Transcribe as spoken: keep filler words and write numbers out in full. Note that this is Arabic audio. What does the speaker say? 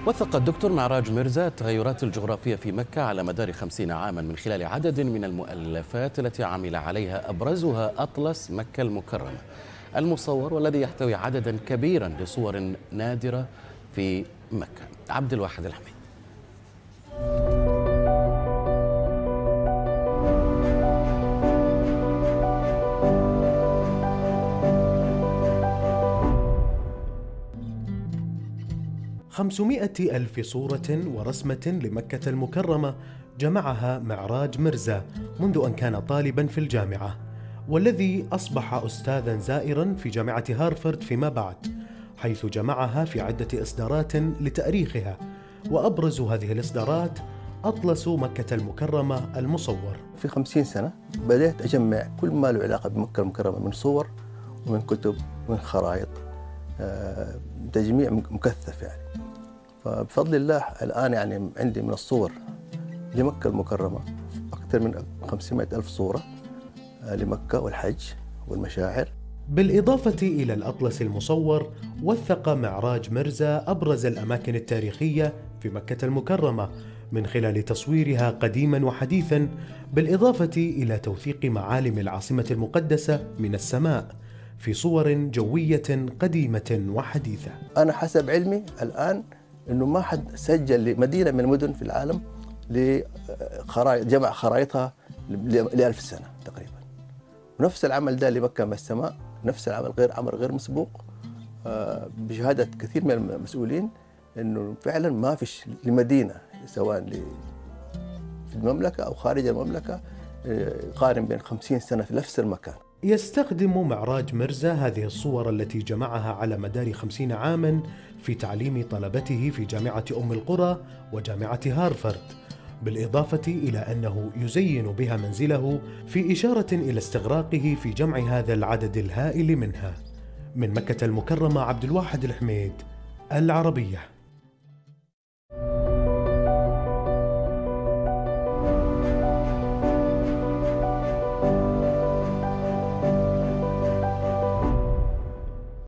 وثق الدكتور معراج ميرزا التغيرات الجغرافية في مكة على مدار خمسين عاما من خلال عدد من المؤلفات التي عمل عليها، أبرزها أطلس مكة المكرمة المصور، والذي يحتوي عددا كبيرا لصور نادرة في مكة. عبد الواحد الحميد. خمسمائة ألف صورة ورسمة لمكة المكرمة جمعها معراج ميرزا منذ أن كان طالبا في الجامعة، والذي أصبح أستاذا زائرا في جامعة هارفارد فيما بعد، حيث جمعها في عدة إصدارات لتأريخها، وأبرز هذه الإصدارات أطلس مكة المكرمة المصور. في خمسين سنة بدأت أجمع كل ما له علاقة بمكة المكرمة من صور ومن كتب ومن خرائط، تجميع مكثف يعني. فبفضل الله الآن يعني عندي من الصور لمكة المكرمة أكثر من خمسمائة ألف صورة لمكة والحج والمشاعر. بالإضافة إلى الأطلس المصور، وثق معراج ميرزا أبرز الأماكن التاريخية في مكة المكرمة من خلال تصويرها قديما وحديثا، بالإضافة إلى توثيق معالم العاصمة المقدسة من السماء في صور جوية قديمة وحديثة. أنا حسب علمي الآن إنه ما حد سجل لمدينة من المدن في العالم لخرائط، جمع خرائطها لألف سنة تقريبا. ونفس العمل ده لمكة من السماء، نفس العمل غير عمل غير مسبوق بشهادة كثير من المسؤولين إنه فعلا ما فيش لمدينة سواء في المملكة أو خارج المملكة يقارن بين خمسين سنة في نفس المكان. يستخدم معراج ميرزا هذه الصور التي جمعها على مدار خمسين عاما في تعليم طلبته في جامعة أم القرى وجامعة هارفارد، بالإضافة إلى أنه يزين بها منزله في إشارة إلى استغراقه في جمع هذا العدد الهائل منها. من مكة المكرمة، عبد الواحد الحميد، العربية.